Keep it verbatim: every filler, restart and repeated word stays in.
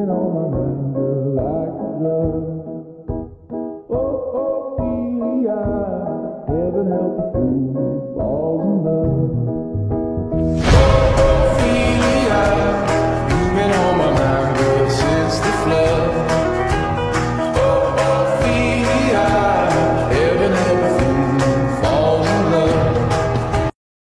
on my mind, girl, like a drug. Oh, ophelia, heaven help a fool who falls in love.